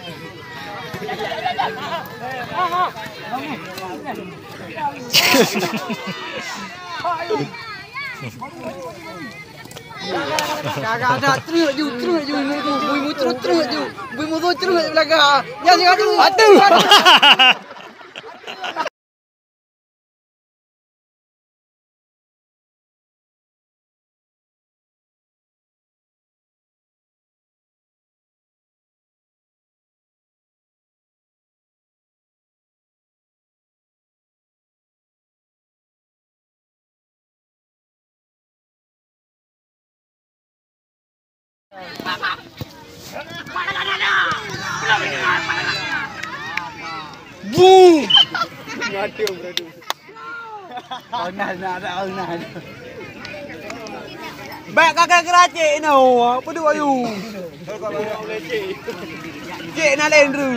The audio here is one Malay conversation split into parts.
Agak terus je, bui terus je, bui musuh terus je belakang. Jangan dulu. Aduh. Boom! Ngadu. Onal. Baik kakak keracik no. Apa tu ayu? Cik nak lain tu.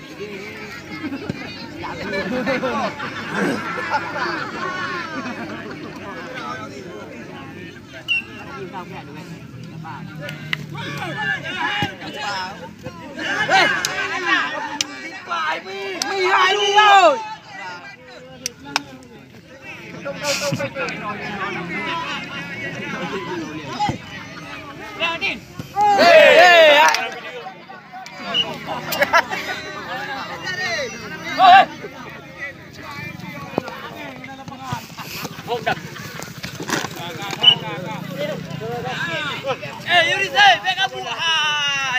Mày hai luôn rồi. Yuri say, beka buhay.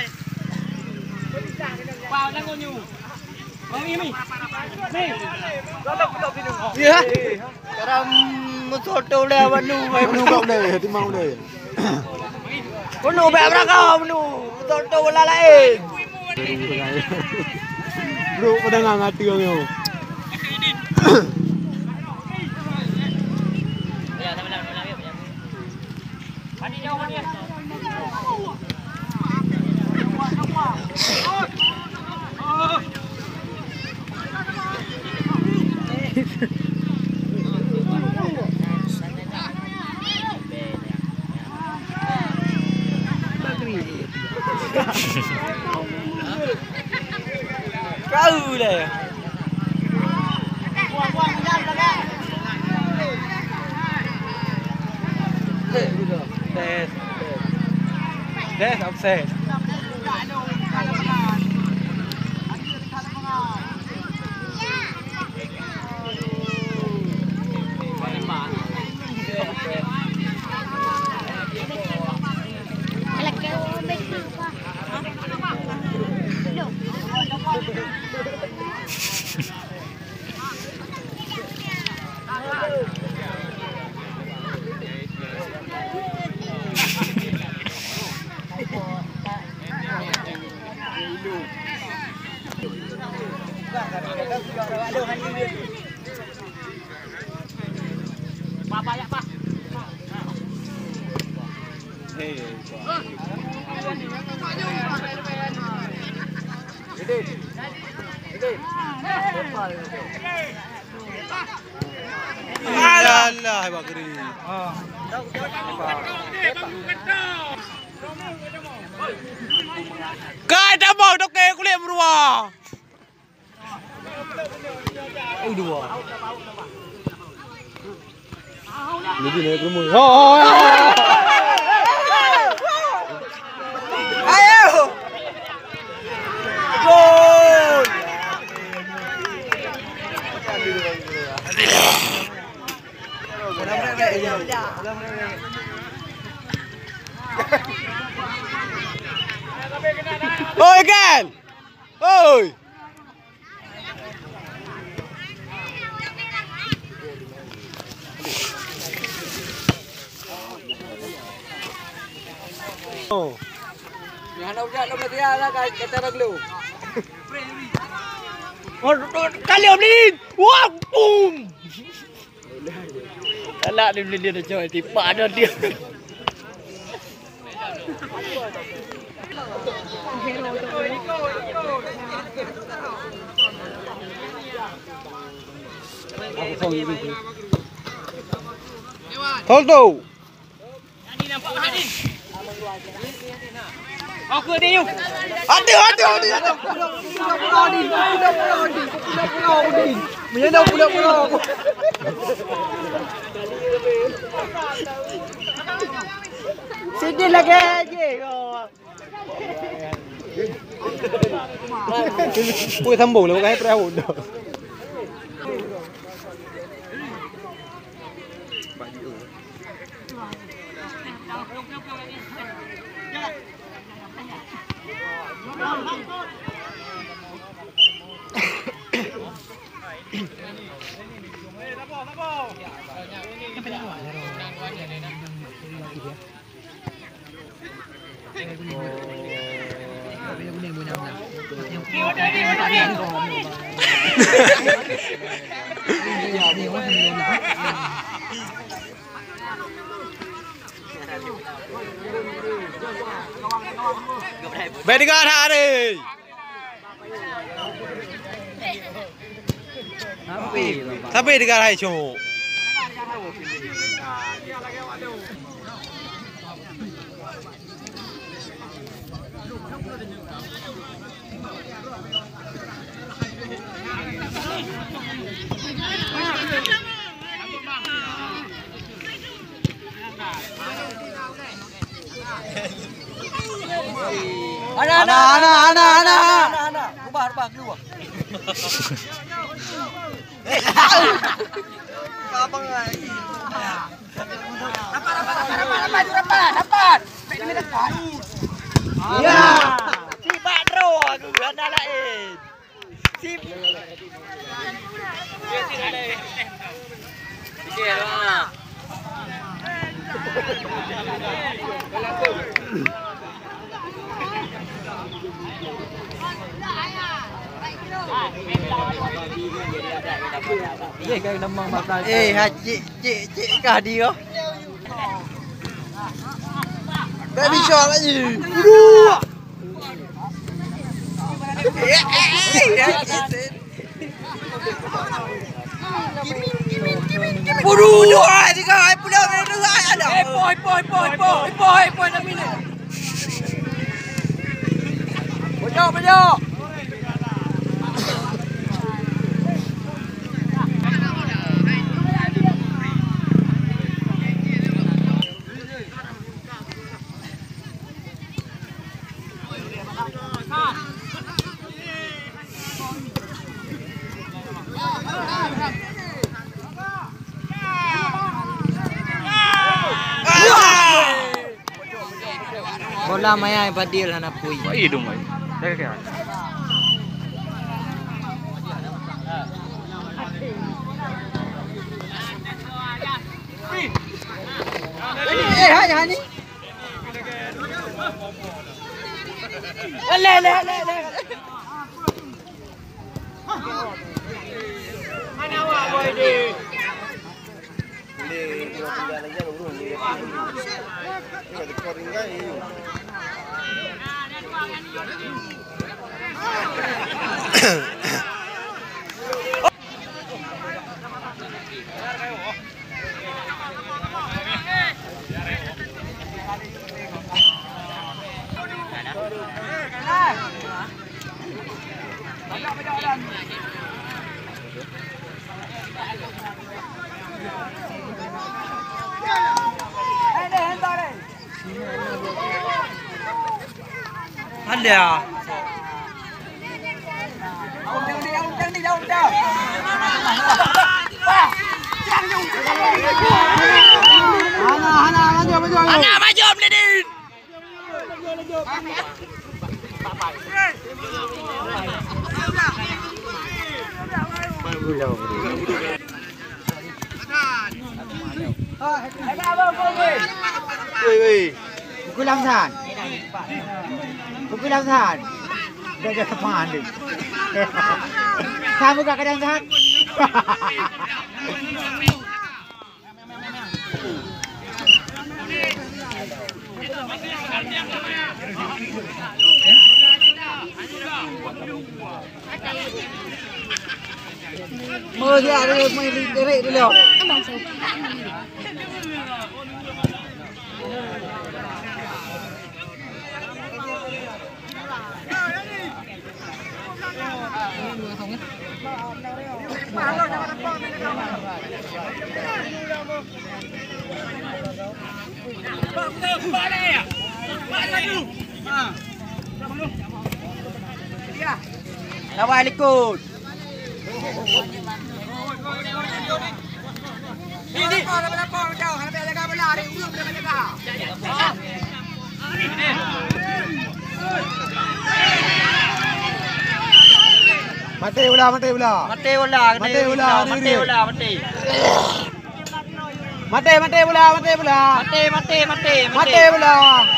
Wow, lang ngonyo. Mami. Ya. Sekarang musoto le manu, manu kau le, di mau le. Manu be beraka manu, musoto wala lain. Bro, pada enggak ngerti kau yo. Ya, sama-sama. Mandi jauh mandi. Kau le. Buang jam dah. Des offset. Banyak pak. Alah, bakri. Kau dah mau dokter kulit beruah. Dua. Jadi naik rumah. Ayo. Gol. Oi kan. Oi. Oh. Yang nak dia lah kata raglu. Oh, kali ni. Wah, boom. Kalau dia dah coy tipa ada dia. Hold tu. Jadi nampak Nadin. Aku dia. Ada. Pulau. Menyenang pulau. Sedih lagi aje kau. Ui thâm bù luôn cái treo được. Về đi con hạ đi. Tapi di garai cu. Ana. Rubah keluar. Abang lagi. Dapat. Ini dekat. Ya. Si Badro aku anak lain. Si Sikitlah. Cik kah dia? Baby shot lagi. Buru. Tiga ai pulau ni ada. Poi nak minum. Pojok. Bola maya badil anak pui. Hidung ai. Dah ke? Hai ni. Le. Mana awak boy ni? Le dia tinggal aja urun ni. Dia dekat ringgai. Ada. Ana maju Mledin. Pukul Lamsan. Dah tepan ni. Kamu kat kadang San. Mơ dia ada main direk dulu. Lawan ikut. Mati bola, mati bola. Mati bola, mati bola, mati bola, mati. Mati, mati bola, mati bola. Mati, mati, mati, Mati bola.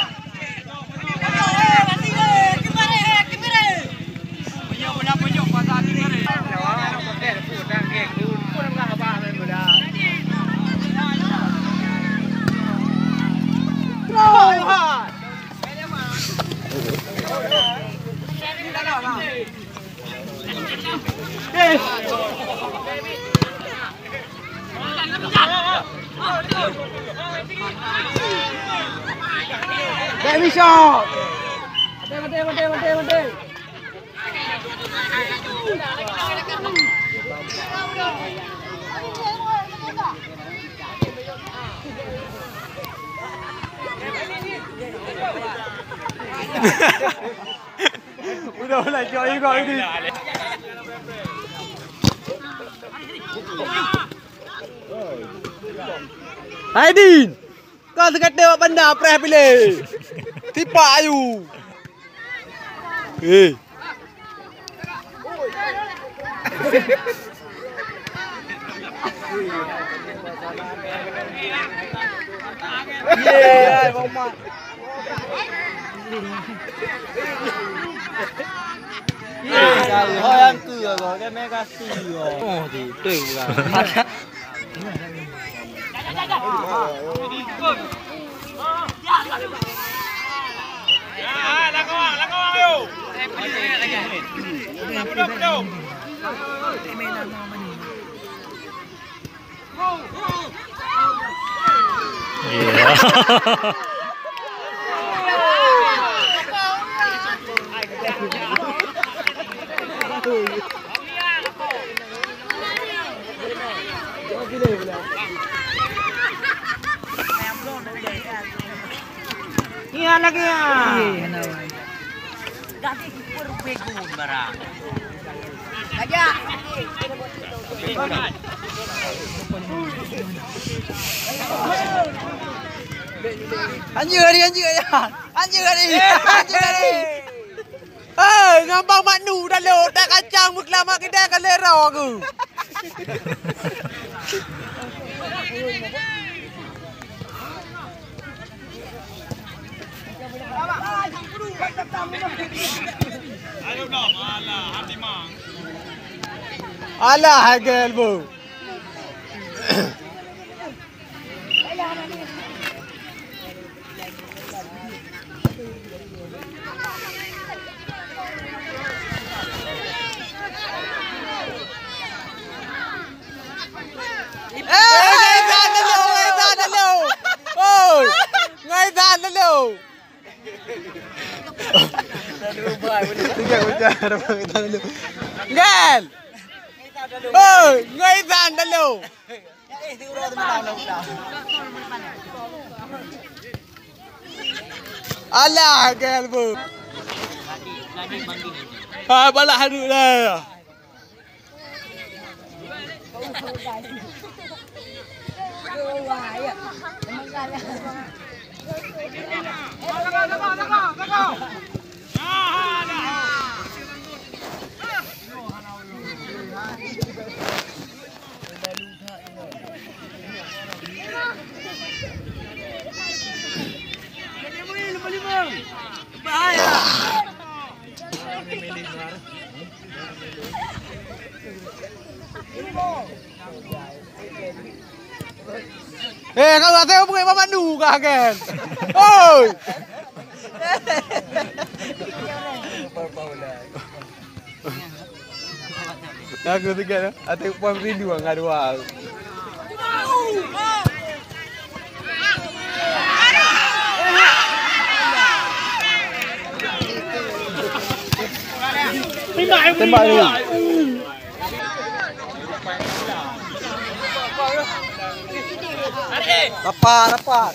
Baby shot. Mati. Udah lah, joy kau ini. Aidin, kau sekat tengok benda preh pilih. Tipak ayu. Yeah, Muhammad. Thôi ăn cửa rồi cái mega xì rồi. Thì tuyệt là. Iya lagi ya. Ganti berbegun barang. Aja. Anjir ya. Anjir. Ngambang maknu dah lo tak kacang muklama kedai kalera aku. Alah hagel bu. Gel. Oh, ngaitan dulu. Alah, gel bu. Ah, balah hadu dah. Kau rasa apa pakai Mama Nu kah kan? Oi. Aku tekan atuk pun rindu ngadu aku. Tembak ni. Rapat.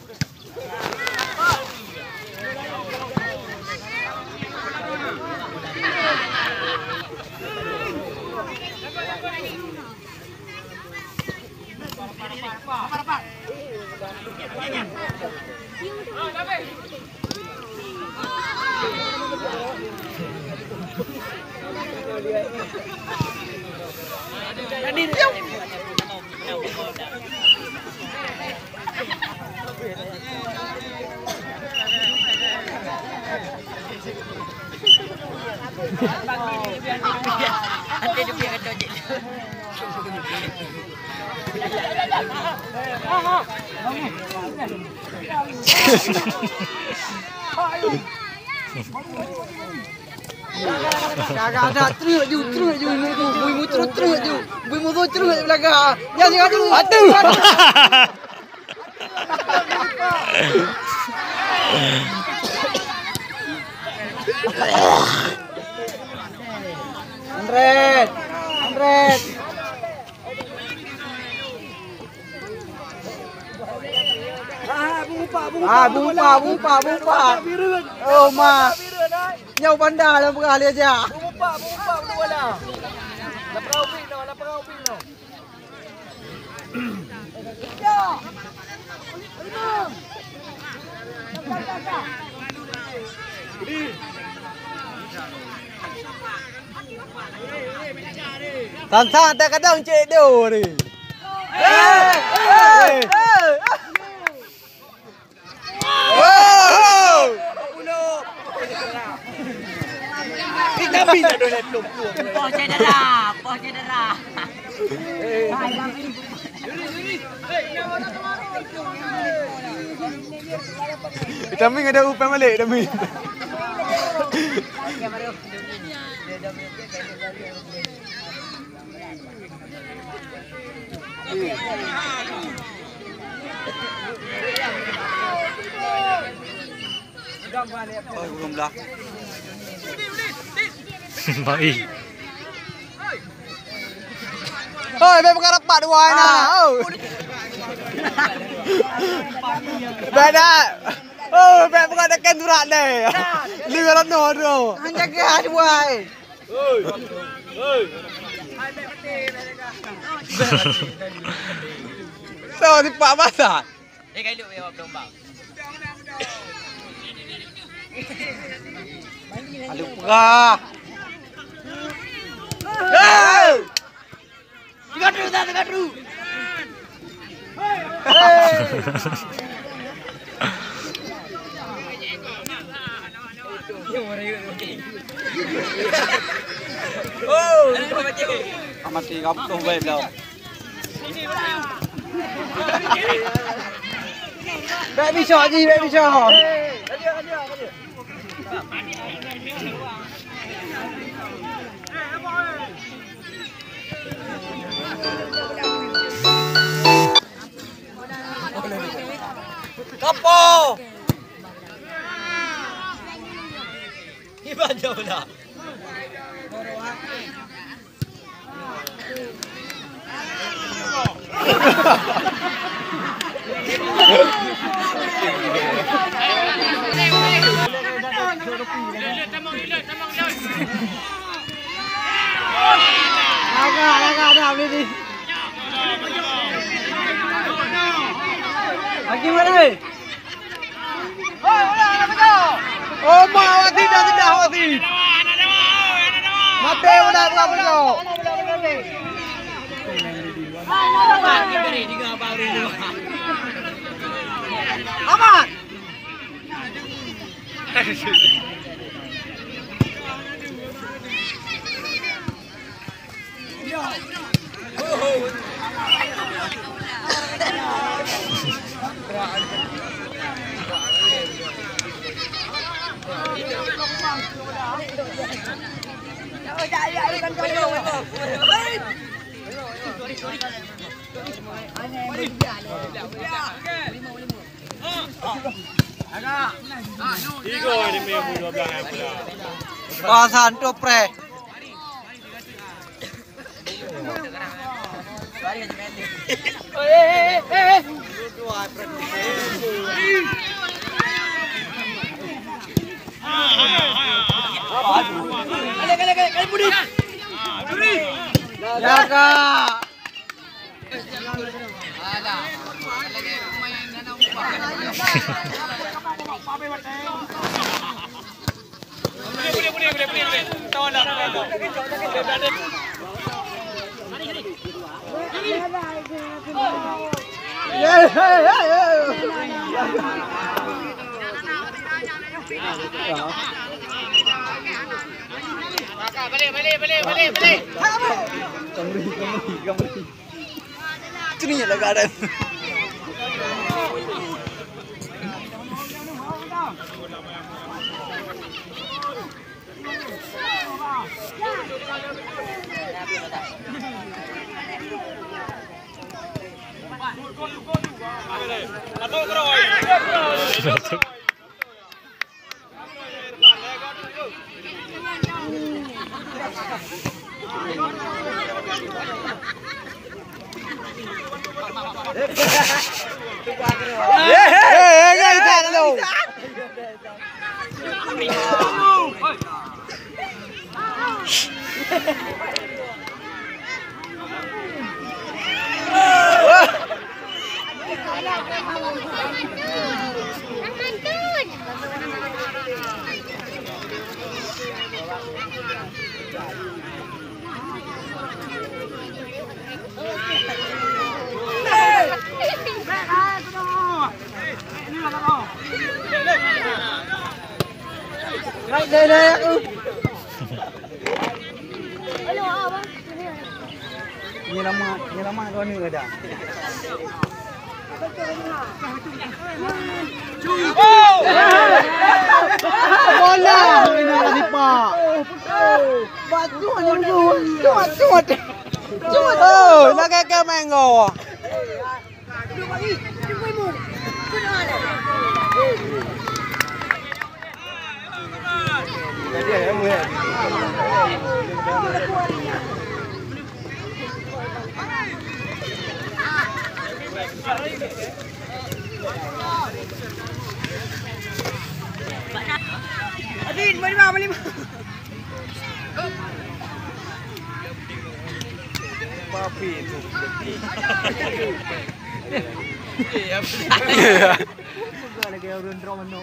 Gak ada terus ju mu terus ju mu terus belakang ya jangan dulu aduh Andret bumpa oh ma nhau banda lah berkali aja bumpa wala lapau pino Tansa tak kadang cek dia ni. Kami tak boleh lupa. Poh cedera. Dami ada upah balik Dami. Oh, belum lah. Baik. Hoi, baik perkara pak dua na. Beda. Oh, baik perkara dekat durak deh. Lihat no do. Hanya ke dua. Hoi. So, di pak masa. Kali lu jawab domba. Aduh perah. Hey! Dekat dulu. Amati kamu tuh web dah. Baby shot. Kapo. Ibadah pula. Agak dah ni. Lagi mana ni? Oh, mati dah. Mati udah. Amat. Bahasan topre. Mari Jaga. Sini ya lagi ada. Đây aku. Ni lama kau ni ada. Bola ini lagi pak. Batu cut. Oh, nak ke mango. Adin, balik. Papi itu. Iya. Lagi orang drama no.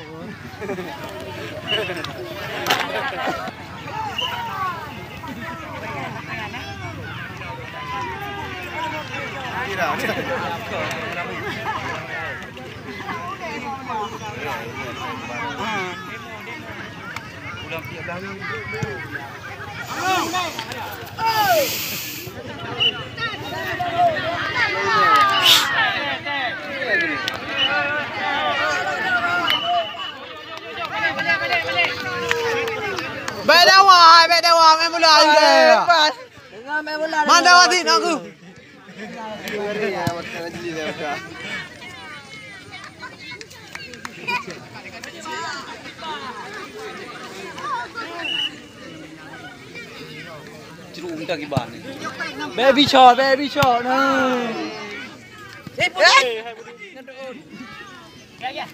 Bedawa, main bola juga. Mana wasit aku? Jeruk minta kiban. Baby shot nah. Ya.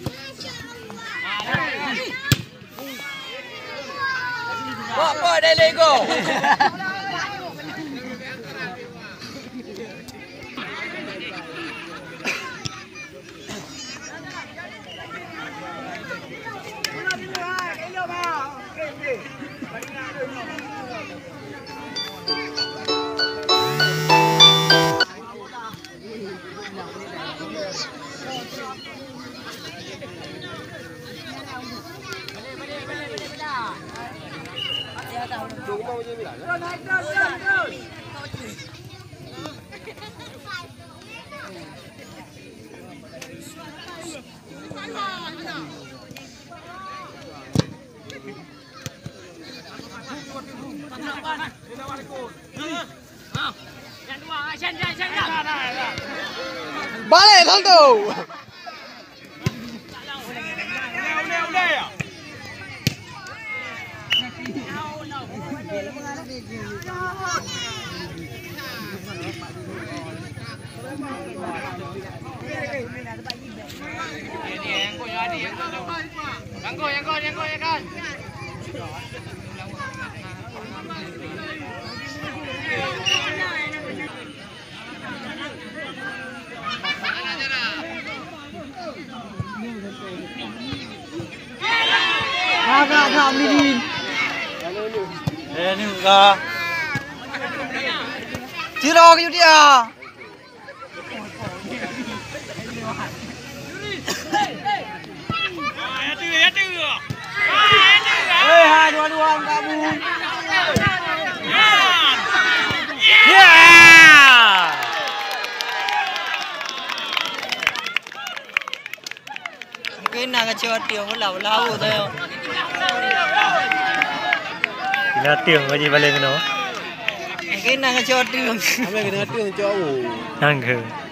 Apa dah Lego? Balik saldo. Agak tham đi. Ini enggak. Ciro gitu dia. Hai dua-dua kamu. Cái nào cái chơi tiêu mới lâu lâu thôi. Kena tiang aja balik kena. Cái nào cái chơi tiêu. Cái nào cái tiêu cho. Nangke.